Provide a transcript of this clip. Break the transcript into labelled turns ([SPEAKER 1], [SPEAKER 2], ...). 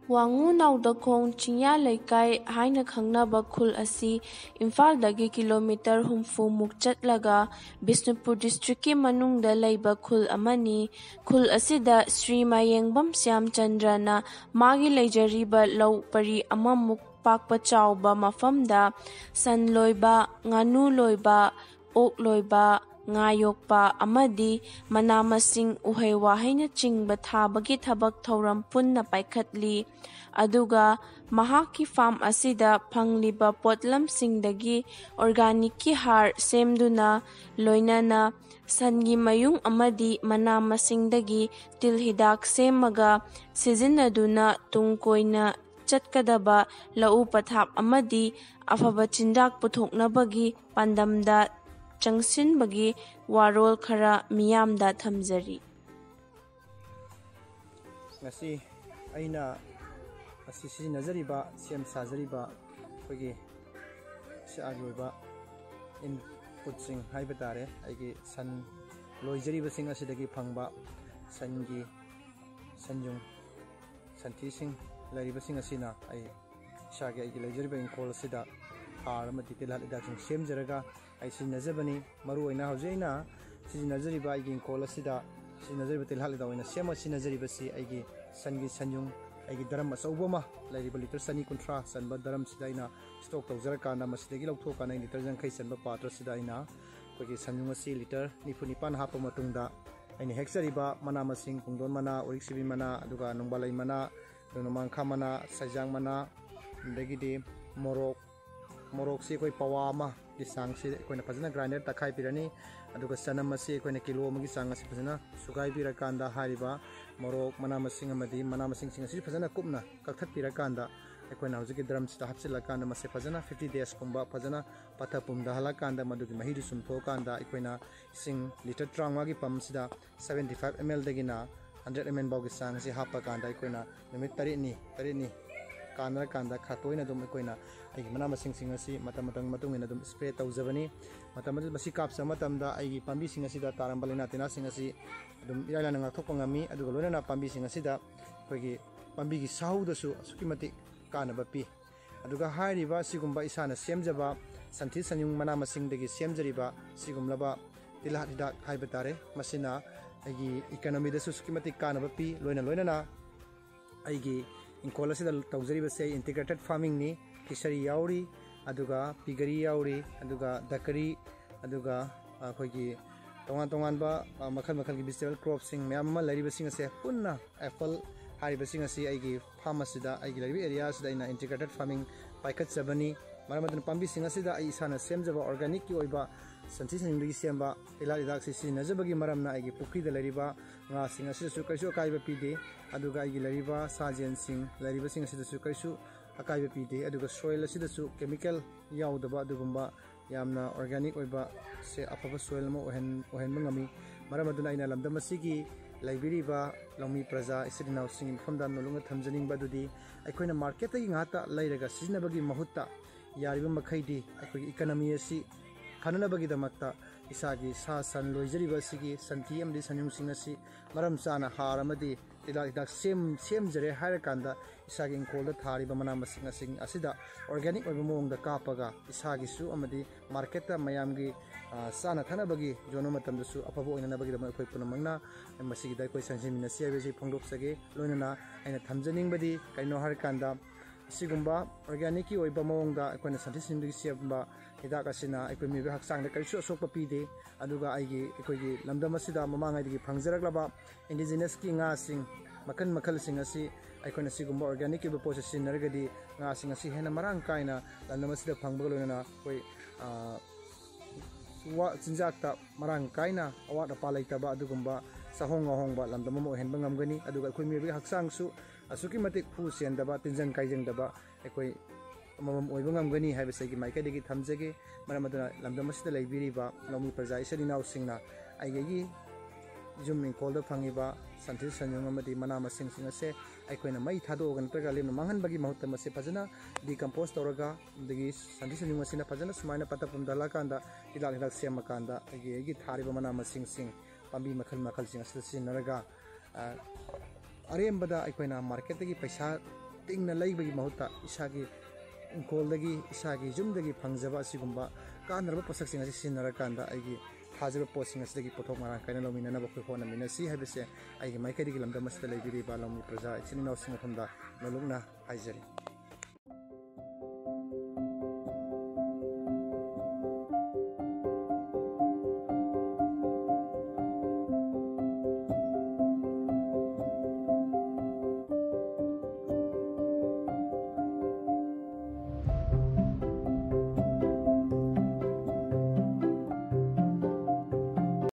[SPEAKER 1] ꯋꯥꯡꯉꯨ ꯅꯥꯎꯗꯈꯣꯡ ꯆꯤꯡꯌꯥ ꯂꯩꯀꯥꯏ ꯍꯥꯏꯅ ꯈꯪꯅꯕ ꯈꯨꯜ ꯑꯁꯤ ꯏꯝꯐꯥꯜꯗꯒꯤ ꯀꯤꯂꯣꯃꯤꯇꯔ 60ꯃꯨꯛ ꯆꯠꯂꯒ ꯕꯤꯁꯅꯨꯄꯨꯔ ꯗꯤꯁꯇ꯭ꯔꯤꯛꯀꯤ ꯃꯅꯨꯡꯗ ꯂꯩꯕ ꯈꯨꯜ ꯑꯃꯅꯤ꯫ ꯈꯨꯜ ꯑꯁꯤꯗ ꯁ꯭ꯔꯤ ꯃꯥꯌꯦꯡꯕꯝ ꯁ꯭ꯌꯥꯝꯆꯟꯗ꯭ꯔꯅ ꯃꯥꯒꯤ ꯂꯩꯖꯔꯤꯕ ꯂꯧ ꯄꯔꯤ ꯑꯃꯃꯨꯛ ꯄꯥꯛꯄ ꯆꯥꯎꯕ ꯃꯐꯝꯗ ꯁꯟ ꯂꯣꯏꯕ, ꯉꯥꯅꯨ ꯂꯣꯏꯕ, ꯑꯣꯛ ꯂꯣꯏꯕ, ꯉꯥ ꯌꯣꯛꯄ ꯑꯃꯗꯤ ꯃꯅꯥ-ꯃꯁꯤꯡ, ꯎꯍꯩ-ꯋꯥꯍꯩꯅꯆꯤꯡꯕ ꯊꯥꯕꯒꯤ ꯊꯕꯛ ꯊꯧꯔꯝ ꯄꯨꯟꯅ ꯄꯥꯏꯈꯠꯂꯤ꯫ ꯑꯗꯨꯒ ꯃꯍꯥꯛꯀꯤ ꯐꯥꯔꯝ ꯑꯁꯤꯗ ꯐꯪꯂꯤꯕ ꯄꯣꯠꯂꯝꯁꯤꯡꯗꯒꯤ ꯑꯣꯔꯒꯥꯅꯤꯛꯀꯤ ꯍꯥꯔ ꯁꯦꯝꯗꯨꯅ ꯂꯣꯏꯅꯅ ꯁꯟꯒꯤ ꯃꯌꯨꯡ ꯑꯃꯗꯤ ꯃꯅꯥ-ꯃꯁꯤꯡꯗꯒꯤ ꯇꯤꯜ-ꯍꯤꯗꯥꯛ ꯁꯦꯝꯃꯒ ꯁꯤꯖꯤꯟꯅꯗꯨꯅ ꯇꯨꯡ ꯀꯣꯏꯅ ꯆꯠꯀꯗꯕ ꯂꯧꯎ-ꯄꯊꯥꯞ ꯑꯃꯗꯤ ꯑꯐꯕ ꯆꯤꯟꯖꯥꯛ ꯄꯨꯊꯣꯛꯅꯕꯒꯤ ꯄꯥꯟꯗꯝꯗ ꯆꯪꯁꯤꯟꯕꯒꯤ ꯋꯥꯔꯣꯜ ꯈꯔ ꯃꯤꯌꯥꯝꯗ ꯊꯝꯖꯔꯤ꯫
[SPEAKER 2] ꯉꯁꯤ ꯑꯩꯅ ꯁꯤꯖꯤꯟꯅꯖꯔꯤꯕ ꯁꯦꯝ ꯁꯥꯖꯔꯤꯕ ꯑꯩꯈꯣꯏꯒꯤ ꯏꯁꯥꯒꯤ ꯑꯣꯏꯕ ꯏꯟꯄꯨꯠꯁꯤꯡ ꯍꯥꯏꯕ ꯇꯥꯔꯦ, ꯑꯩꯒꯤ ꯁꯟ ꯂꯣꯏꯖꯔꯤꯕꯁꯤꯡ ꯑꯁꯤꯗꯒꯤ ꯐꯪꯕ ꯁꯟꯒꯤ ꯁꯟꯌꯨꯡ ꯁꯟꯊꯤꯁꯤꯡ ꯂꯩꯔꯤꯕꯁꯤꯡ ꯑꯁꯤꯅ ꯑꯩ ꯏꯁꯥꯒꯤ ꯑꯩꯒꯤ ꯂꯩꯖꯔꯤꯕ ꯏꯪꯈꯣꯜ ꯑꯁꯤꯗ ꯍꯥꯔ ꯑꯃꯗꯤ ꯇꯤꯜꯍꯥꯠ ꯍꯤꯗꯥꯛꯁꯤꯡ ꯁꯦꯝꯖꯔꯒ ꯑꯩ ꯁꯤꯖꯤꯟꯅꯖꯕꯅꯤ꯫ ꯃꯔꯨꯑꯣꯏꯅ ꯍꯧꯖꯤꯛ ꯑꯩꯅ ꯁꯤꯖꯤꯟꯅꯖꯔꯤꯕ ꯑꯩꯒꯤ ꯏꯪꯈꯣꯜ ꯑꯁꯤꯗ ꯁꯤꯖꯤꯟꯅꯖꯔꯤꯕ ꯇꯤꯜꯍꯥꯠ ꯍꯤꯗꯥꯛ ꯑꯣꯏꯅ ꯁꯦꯝꯃ ꯁꯤꯖꯤꯟꯅꯖꯔꯤꯕꯁꯤ ꯑꯩꯒꯤ ꯁꯟꯒꯤ ꯁꯟꯌꯨꯡ, ꯑꯩꯒꯤ ꯗꯔꯝ ꯑꯆꯧꯕ ꯑꯃ ꯂꯩꯔꯤꯕ ꯂꯤꯇꯔ 250 ꯆꯟꯕ ꯗꯔꯝꯁꯤꯗ ꯑꯩꯅ ꯁ꯭ꯇꯣꯛ ꯇꯧꯖꯔꯀꯥꯟꯗ ꯃꯁꯤꯗꯒꯤ ꯂꯧꯊꯣꯛꯀꯥꯟꯗ ꯑꯩ ꯂꯤꯇꯔ 50 ꯆꯟꯕ ꯄꯥꯇ꯭ꯔꯁꯤꯗ ꯑꯩꯅ ꯑꯩꯈꯣꯏꯒꯤ ꯁꯟꯌꯨꯡ ꯑꯁꯤ ꯂꯤꯇꯔ 94 ꯍꯥꯞꯄ ꯃꯇꯨꯡꯗ ꯑꯩꯅ ꯍꯦꯛꯆꯔꯤꯕ ꯃꯅꯥ-ꯃꯁꯤꯡ, ꯄꯨꯡꯗꯣꯟ ꯃꯅꯥ, ꯎꯔꯤꯛꯁꯤꯕꯤ ꯃꯅꯥ, ꯑꯗꯨꯒ ꯅꯣꯡꯕꯥꯜꯂꯩ ꯃꯅꯥ, ꯅꯣꯡꯃꯥꯡꯈꯥ ꯃꯅꯥ, ꯁꯩꯖꯥꯡ ꯃꯅꯥ, ꯑꯗꯒꯤꯗꯤ ꯃꯣꯔꯣꯛꯁꯤ ꯑꯩꯈꯣꯏ ꯄꯋꯥ ꯑꯃꯒꯤ ꯆꯥꯡꯁꯤ ꯑꯩꯈꯣꯏꯅ ꯐꯖꯅ ꯒ꯭ꯔꯥꯏꯟꯗꯔ ꯇꯛꯈꯥꯏꯕꯤꯔꯅꯤ꯫ ꯑꯗꯨꯒ ꯆꯅꯝ ꯑꯁꯤ ꯑꯩꯈꯣꯏꯅ ꯀꯤꯂꯣ ꯑꯃꯒꯤ ꯆꯥꯡ ꯑꯁꯤ ꯐꯖꯅ ꯁꯨꯒꯥꯏꯕꯤꯔꯀꯥꯟꯗ ꯍꯥꯏꯔꯤꯕ ꯃꯣꯔꯣꯛ, ꯃꯅꯥ-ꯃꯁꯤꯡ ꯑꯃꯗꯤ ꯃꯅꯥ-ꯃꯁꯤꯡꯁꯤꯡ ꯑꯁꯤ ꯐꯖꯅ ꯀꯨꯞꯅ ꯀꯛꯊꯠꯄꯤꯔꯀꯥꯟꯗ ꯑꯩꯈꯣꯏꯅ ꯍꯧꯖꯤꯛꯀꯤ ꯗ꯭ꯔꯝꯁꯤꯗ ꯍꯥꯞꯆꯤꯜꯂꯀꯥꯟꯗ ꯃꯁꯤ ꯐꯖꯅ 50 ꯗꯦꯖꯀꯨꯝꯕ ꯐꯖꯅ ꯄꯠꯊ ꯄꯨꯝꯊꯍꯜꯂꯀꯥꯟꯗ ꯃꯗꯨꯒꯤ ꯃꯍꯤꯗꯨ ꯆꯨꯝꯊꯣꯛꯑꯀꯥꯟꯗ ꯑꯩꯈꯣꯏꯅ ꯏꯁꯤꯡ ꯂꯤꯇꯔ 35ꯒꯤ ꯄꯝꯁꯤꯗ 75 ml ꯗꯒꯤꯅ 100 ml ꯐꯥꯎꯒꯤ ꯆꯥꯡꯁꯤ ꯍꯥꯞꯄꯀꯥꯟꯗ ꯑꯩꯈꯣꯏꯅ ꯅꯨꯃꯤꯠ 3ꯅꯤ ꯀꯥꯟꯅꯔꯀꯥꯟꯗ ꯈꯥꯇꯣꯏꯅ ꯑꯗꯨꯝ ꯑꯩꯈꯣꯏꯅ ꯑꯩꯒꯤ ꯃꯅꯥ-ꯃꯁꯤꯡꯁꯤꯡ ꯑꯁꯤ ꯃꯇꯝ ꯃꯇꯨꯡ ꯏꯟꯅ ꯑꯗꯨꯝ ꯁ꯭ꯄ꯭ꯔꯦ ꯇꯧꯖꯕꯅꯤ꯫ ꯃꯇꯝ ꯑꯗꯨꯗ ꯃꯁꯤ ꯀꯥꯞꯆꯕ ꯃꯇꯝꯗ ꯑꯩꯒꯤ ꯄꯥꯝꯕꯤꯁꯤꯡ ꯑꯁꯤꯗ ꯇꯥꯔꯝꯕ ꯂꯩꯅꯥ ꯇꯤꯟꯅꯥꯁꯤꯡ ꯑꯁꯤ ꯑꯗꯨꯝ ꯏꯔꯥꯏ ꯂꯥꯏꯅ ꯉꯥꯛꯊꯣꯛꯄ ꯉꯝꯃꯤ꯫ ꯑꯗꯨꯒ ꯂꯣꯏꯅꯅ ꯄꯥꯝꯕꯤꯁꯤꯡ ꯑꯁꯤꯗ ꯑꯩꯈꯣꯏꯒꯤ ꯄꯥꯝꯕꯤꯒꯤ ꯁꯥꯍꯧꯗꯁꯨ ꯑꯁꯨꯛꯀꯤ ꯃꯇꯤꯛ ꯀꯥꯟꯅꯕ ꯄꯤ꯫ ꯑꯗꯨꯒ ꯍꯥꯏꯔꯤꯕ ꯑꯁꯤꯒꯨꯝꯕ ꯏꯁꯥꯅ ꯁꯦꯝꯖꯕ ꯁꯟꯊꯤ ꯁꯟꯌꯨꯡ ꯃꯅꯥ-ꯃꯁꯤꯡꯗꯒꯤ ꯁꯦꯝꯖꯔꯤꯕ ꯁꯤꯒꯨꯝꯂꯕ ꯇꯤꯜꯍꯥꯠ ꯍꯤꯗꯥꯛ ꯍꯥꯏꯕ ꯇꯥꯔꯦ, ꯃꯁꯤꯅ ꯑꯩꯒꯤ ꯏꯀꯣꯅꯣꯃꯤꯗꯁꯨ ꯑꯁꯨꯛꯀꯤ ꯃꯇꯤꯛ ꯀꯥꯟꯅꯕ ꯄꯤ꯫ ꯂꯣꯏꯅꯅ ꯑꯩꯒꯤ ꯏꯪꯈꯣꯜ ꯑꯁꯤꯗ ꯇꯧꯖꯔꯤꯕꯁꯦ ꯏꯟꯇꯤꯒ꯭ꯔꯦꯇꯦꯗ ꯐꯥꯔꯃꯤꯡꯅꯤ꯫ ꯐꯤꯁꯔꯤ ꯌꯥꯎꯔꯤ, ꯑꯗꯨꯒ ꯄꯤꯒꯔꯤ ꯌꯥꯎꯔꯤ, ꯑꯗꯨꯒ ꯗꯀꯔꯤ, ꯑꯗꯨꯒ ꯑꯩꯈꯣꯏꯒꯤ ꯇꯣꯉꯥꯟ-ꯇꯣꯉꯥꯟꯕ ꯃꯈꯜ-ꯃꯈꯜꯒꯤ ꯚꯤꯖꯤꯇꯦꯕꯜ ꯀ꯭ꯔꯣꯞꯁꯤꯡ ꯃꯌꯥꯝ ꯑꯃ ꯂꯩꯔꯤꯕꯁꯤꯡ ꯑꯁꯦ ꯄꯨꯟꯅ ꯑꯦꯄꯜ ꯍꯥꯏꯔꯤꯕꯁꯤꯡ ꯑꯁꯤ ꯑꯩꯒꯤ ꯐꯥꯔꯝ ꯑꯁꯤꯗ, ꯑꯩꯒꯤ ꯂꯩꯔꯤꯕ ꯑꯦꯔꯤꯌꯥ ꯑꯁꯤꯗ ꯑꯩꯅ ꯏꯟꯇꯤꯒ꯭ꯔꯦꯇꯦꯗ ꯐꯥꯔꯃꯤꯡ ꯄꯥꯏꯈꯠꯆꯕꯅꯤ꯫ ꯃꯔꯝ ꯑꯗꯨꯅ ꯄꯥꯝꯕꯤꯁꯤꯡ ꯑꯁꯤꯗ ꯑꯩ ꯏꯁꯥꯅ ꯁꯦꯝꯖꯕ ꯑꯣꯔꯒꯥꯅꯤꯛꯀꯤ ꯑꯣꯏꯕ ꯁꯟꯊꯤ ꯁꯟꯌꯨꯡꯗꯒꯤ ꯁꯦꯝꯕ ꯇꯤꯜꯍꯥꯠ ꯍꯤꯗꯥꯛꯁꯤ ꯁꯤꯖꯤꯟꯅꯖꯕꯒꯤ ꯃꯔꯝꯅ ꯑꯩꯒꯤ ꯄꯨꯈ꯭ꯔꯤꯗ ꯂꯩꯔꯤꯕ ꯉꯥꯁꯤꯡ ꯑꯁꯤꯗꯁꯨ ꯀꯔꯤꯁꯨ ꯑꯀꯥꯏꯕ ꯄꯤꯗꯦ꯫ ꯑꯗꯨꯒ ꯑꯩꯒꯤ ꯂꯩꯔꯤꯕ ꯁꯥ-ꯖꯦꯟꯁꯤꯡ ꯂꯩꯔꯤꯕꯁꯤꯡ ꯑꯁꯤꯗꯁꯨ ꯀꯔꯤꯁꯨ ꯑꯀꯥꯏꯕ ꯄꯤꯗꯦ꯫ ꯑꯗꯨꯒ ꯁꯣꯏꯜ ꯑꯁꯤꯗꯁꯨ ꯀꯦꯃꯤꯀꯦꯜ ꯌꯥꯎꯗꯕ ꯑꯗꯨꯒꯨꯝꯕ ꯌꯥꯝꯅ ꯑꯣꯔꯒꯥꯅꯤꯛ ꯑꯣꯏꯕ ꯑꯐꯕ ꯁꯣꯏꯜ ꯑꯃ ꯑꯣꯏꯍꯟꯕ ꯉꯝꯃꯤ꯫ ꯃꯔꯝ ꯑꯗꯨꯅ ꯑꯩꯅ ꯂꯝꯗꯝ ꯑꯁꯤꯒꯤ ꯂꯩꯕꯤꯔꯤꯕ ꯂꯧꯃꯤ ꯄ꯭ꯔꯖꯥ ꯏꯆꯤꯜ ꯏꯅꯥꯎꯁꯤꯡꯒꯤ ꯃꯐꯝꯗ ꯅꯣꯜꯂꯨꯛꯅ ꯊꯝꯖꯅꯤꯡꯕ ꯑꯗꯨꯗꯤ ꯑꯩꯈꯣꯏꯅ ꯃꯥꯔꯀꯦꯠꯇꯒꯤ ꯉꯥꯛꯇ ꯂꯩꯔꯒ ꯁꯤꯖꯤꯟꯅꯕꯒꯤ ꯃꯍꯨꯠꯇ ꯌꯥꯔꯤꯕ ꯃꯈꯩꯗꯤ ꯑꯩꯈꯣꯏꯒꯤ ꯏꯀꯣꯅꯣꯃꯤ ꯑꯁꯤ ꯐꯅꯅꯕꯒꯤꯗꯃꯛꯇ ꯏꯁꯥꯒꯤ ꯁꯥ ꯁꯟ ꯂꯣꯏꯖꯔꯤꯕ ꯑꯁꯤꯒꯤ ꯁꯟꯊꯤ ꯑꯃꯗꯤ ꯁꯟꯌꯨꯡꯁꯤꯡ ꯑꯁꯤ ꯃꯔꯝ ꯆꯥꯅ ꯍꯥꯔ ꯑꯃꯗꯤ ꯇꯤꯜꯍꯥꯠ ꯍꯤꯗꯥꯛ ꯁꯦꯝꯖꯔꯦ ꯍꯥꯏꯔꯀꯥꯟꯗ ꯏꯁꯥꯒꯤ ꯏꯪꯈꯣꯜꯗ ꯊꯥꯔꯤꯕ ꯃꯅꯥ-ꯃꯁꯤꯡ ꯑꯁꯤꯗ ꯑꯣꯔꯒꯥꯅꯤꯛ ꯑꯣꯏꯕ ꯃꯑꯣꯡꯗ ꯀꯥꯞꯄꯒ ꯏꯁꯥꯒꯤꯁꯨ ꯑꯃꯗꯤ ꯃꯥꯔꯀꯦꯠꯇ ꯃꯌꯥꯝꯒꯤ ꯆꯥꯅ ꯊꯛꯅꯕꯒꯤ ꯌꯣꯟꯕ ꯃꯇꯝꯗꯁꯨ ꯑꯐꯕ ꯑꯣꯏꯅꯅꯕꯒꯤꯗꯃꯛ ꯑꯩꯈꯣꯏ ꯄꯨꯝꯅꯃꯛꯅ ꯃꯁꯤꯒꯤꯗ ꯑꯩꯈꯣꯏ ꯆꯪꯁꯤꯟꯃꯤꯟꯅꯁꯤ ꯍꯥꯏꯕꯁꯤ ꯐꯣꯡꯗꯣꯛꯆꯒꯦ꯫ ꯂꯣꯏꯅꯅ ꯑꯩꯅ ꯊꯝꯖꯅꯤꯡꯕꯗꯤ ꯀꯔꯤꯅꯣ ꯍꯥꯏꯔꯀꯥꯟꯗ ꯑꯁꯤꯒꯨꯝꯕ ꯑꯣꯔꯒꯥꯅꯤꯛꯀꯤ ꯑꯣꯏꯕ ꯃꯑꯣꯡꯗ ꯑꯩꯈꯣꯏꯅ ꯁꯟꯊꯤ ꯁꯟꯌꯨꯡꯗꯒꯤ ꯁꯦꯝꯕ ꯍꯤꯗꯥꯛ ꯑꯁꯤꯅ ꯑꯩꯈꯣꯏ ꯃꯤꯑꯣꯏꯕ ꯍꯛꯆꯥꯡꯗ ꯀꯔꯤꯁꯨ ꯑꯁꯣꯛꯄ ꯄꯤꯗꯦ꯫ ꯑꯗꯨꯒ ꯑꯩꯈꯣꯏꯒꯤ ꯂꯝꯗꯝ ꯑꯁꯤꯗ ꯃꯃꯥꯡꯉꯩꯗꯒꯤ ꯐꯪꯖꯔꯛꯂꯕ ꯏꯟꯗꯤꯖꯤꯅꯁꯀꯤ ꯉꯥꯁꯤꯡ ꯃꯈꯜꯁꯤꯡ ꯑꯁꯤ ꯑꯩꯈꯣꯏꯅ ꯁꯤꯒꯨꯝꯕ ꯑꯣꯔꯒꯥꯅꯤꯛꯀꯤ ꯑꯣꯏꯕ ꯄꯣꯠꯁꯤ ꯁꯤꯖꯤꯟꯅꯔꯒꯗꯤ ꯉꯥꯁꯤꯡ ꯑꯁꯤ ꯍꯦꯟꯅ ꯃꯔꯥꯡ ꯀꯥꯏꯅ ꯂꯝꯗꯝ ꯑꯁꯤꯗ ꯐꯪꯕꯒ ꯂꯣꯏꯅꯅ ꯑꯩꯈꯣꯏ ꯆꯤꯟꯖꯥꯛꯇ ꯃꯔꯥꯡ ꯀꯥꯏꯅ ꯑꯋꯥꯠ ꯑꯄꯥ ꯂꯩꯇꯕ ꯑꯗꯨꯒꯨꯝꯕ ꯆꯥꯍꯣꯡ ꯉꯥꯍꯣꯡꯕ ꯂꯝꯗꯝ ꯑꯃ ꯑꯣꯏꯍꯟꯕ ꯉꯝꯒꯅꯤ꯫ ꯑꯗꯨꯒ ꯑꯩꯈꯣই ꯃꯤꯑꯣꯏꯕꯒꯤ ꯍꯛꯆꯥꯡꯁꯨ ꯑꯁꯨꯛꯀꯤ ꯃꯇꯤꯛ ꯍꯨ ꯆꯦꯟꯗꯕ, ꯇꯤꯟꯖꯪ ꯀꯥꯏꯖꯪꯗꯕ ꯑꯩꯈꯣꯏ ꯑꯃꯃꯝ ꯑꯣꯏꯕ ꯉꯝꯒꯅꯤ ꯍꯥꯏꯕꯁꯤ ꯑꯩꯒꯤ ꯃꯥꯏꯀꯩꯗꯒꯤ ꯊꯝꯖꯒꯦ꯫ ꯃꯔꯝ ꯑꯗꯨꯅ ꯂꯝꯗꯝ ꯑꯁꯤꯗ ꯂꯩꯕꯤꯔꯤꯕ ꯂꯧꯃꯤ ꯄ꯭ꯔꯖꯥ ꯏꯆꯤꯜ ꯏꯅꯥꯎꯁꯤꯡꯅ ꯑꯩꯒꯤ ꯌꯨꯝ ꯏꯪꯈꯣꯜꯗ ꯐꯪꯉꯤꯕ ꯁꯟꯊꯤ ꯁꯟꯌꯨꯡ ꯑꯃꯗꯤ ꯃꯅꯥ-ꯃꯁꯤꯡꯁꯤꯡ ꯑꯁꯦ ꯑꯩꯈꯣꯏꯅ ꯃꯩ ꯊꯥꯗꯣꯛꯑꯒ ꯅꯠꯇ꯭ꯔꯒ ꯂꯦꯝꯅ ꯃꯥꯡꯍꯟꯕꯒꯤ ꯃꯍꯨꯠꯇ ꯃꯁꯤ ꯐꯖꯅ ꯗꯤꯀꯝꯄꯣꯁ ꯇꯧꯔꯒ ꯑꯗꯒꯤ ꯁꯟꯊꯤ ꯁꯟꯌꯨꯡ ꯑꯁꯤꯅ ꯐꯖꯅ ꯁꯨꯃꯥꯏꯅ ꯄꯠꯊ ꯄꯨꯝꯊꯍꯜꯂꯀꯥꯟꯗ ꯍꯤꯗꯥꯛ ꯁꯦꯝꯃꯀꯥꯟꯗ ꯑꯩꯒꯤ ꯊꯥꯔꯤꯕ ꯃꯅꯥ-ꯃꯁꯤꯡ ꯄꯥꯝꯕꯤ ꯃꯈꯜꯁꯤꯡ ꯑꯁꯤꯗ ꯁꯤꯖꯤꯟꯅꯔꯒ ꯑꯔꯦꯝꯕꯗ ꯑꯩꯈꯣꯏꯅ ꯃꯥꯔꯀꯦꯠꯇꯒꯤ ꯄꯩꯁꯥ ꯇꯤꯡꯅ ꯂꯩꯕꯒꯤ ꯃꯍꯨꯠꯇ ꯏꯁꯥꯒꯤ ꯏꯪꯈꯣꯜꯗꯒꯤ ꯏꯁꯥꯒꯤ ꯌꯨꯝꯗꯒꯤ ꯐꯪꯖꯕ ꯑꯁꯤꯒꯨꯝꯕ ꯀꯥꯟꯅꯔꯕ ꯄꯣꯠꯁꯛꯁꯤꯡ ꯑꯁꯤ ꯁꯤꯖꯤꯟꯅꯔꯀꯥꯟꯗ ꯑꯩꯒꯤ ꯊꯥꯖꯕ ꯄꯣꯠꯁꯤꯡ ꯑꯁꯤꯗꯒꯤ ꯄꯣꯠꯊꯣꯛ ꯃꯔꯥꯡ ꯀꯥꯏꯅ ꯂꯧꯃꯤꯟꯅꯅꯕ ꯑꯩꯈꯣꯏ ꯍꯣꯠꯅꯃꯤꯟꯅꯁꯤ ꯍꯥꯏꯕꯁꯦ ꯑꯩꯒꯤ ꯃꯥꯏꯀꯩꯗꯒꯤ ꯂꯝꯗꯝ ꯑꯁꯤꯗ ꯂꯩꯕꯤꯔꯤꯕ ꯂꯧꯃꯤ ꯄ꯭ꯔꯖꯥ ꯏꯆꯤꯟ ꯏꯅꯥꯎꯁꯤꯡ ꯃꯐꯝꯗ ꯅꯣꯂꯨꯛꯅ ꯍꯥꯏꯖꯔꯤ꯫